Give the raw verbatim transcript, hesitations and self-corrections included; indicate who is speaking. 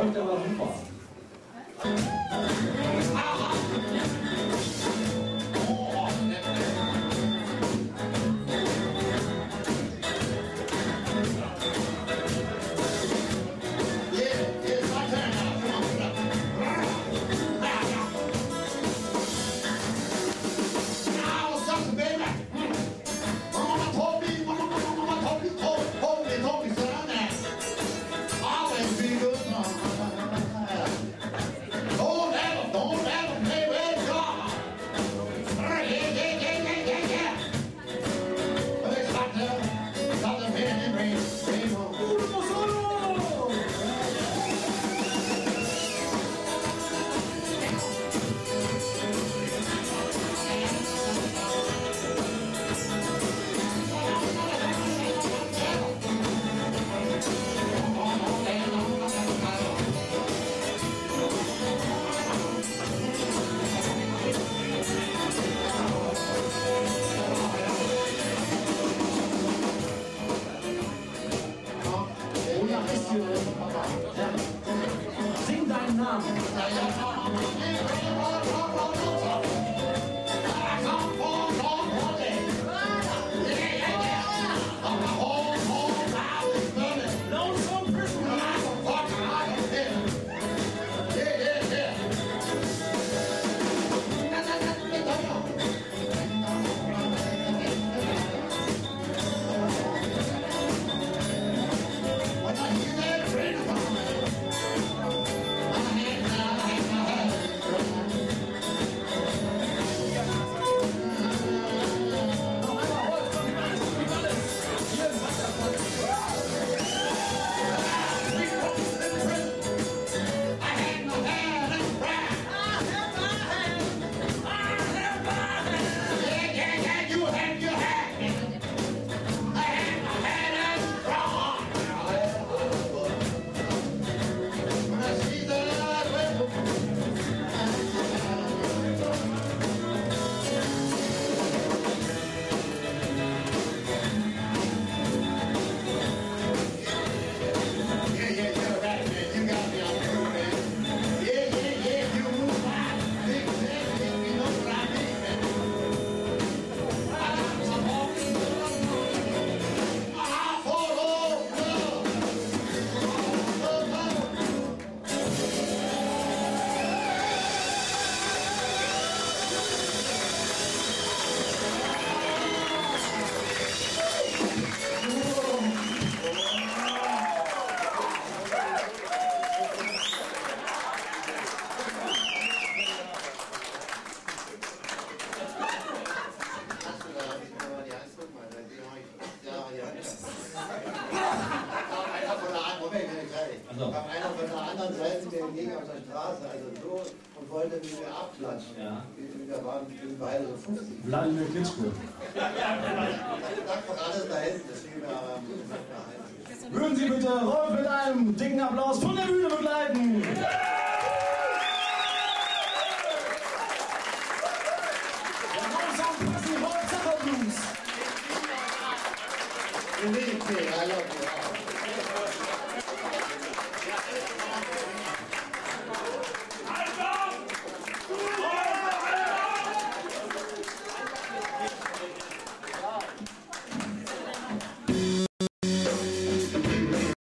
Speaker 1: Läuft aber super.
Speaker 2: Sing deinen Namen.
Speaker 3: Also. Kam einer von der anderen Seite mir entgegen auf der Straße, also so, und wollte mit mir abklatschen. Ja. Wir waren beide so fünfzig.
Speaker 1: Wladimir Klitschko.
Speaker 3: Ich sag doch alles da hinten, das fiel mir aber am guten Tag nach ein.
Speaker 1: Würden Sie bitte Rolf mit einem dicken Applaus von der Bühne begleiten?
Speaker 3: You need me, I love you.